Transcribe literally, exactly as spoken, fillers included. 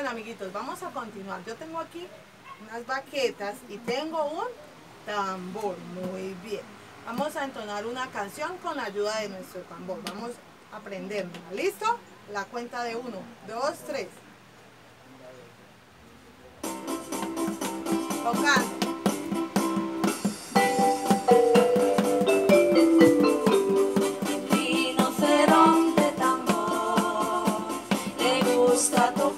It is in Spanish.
Bueno, amiguitos, vamos a continuar. Yo tengo aquí unas baquetas y tengo un tambor. Muy bien. Vamos a entonar una canción con la ayuda de nuestro tambor. Vamos a aprenderla. ¿Listo? La cuenta de uno, dos, tres. Tocando. Rinoceronte tambor, le gusta tocar.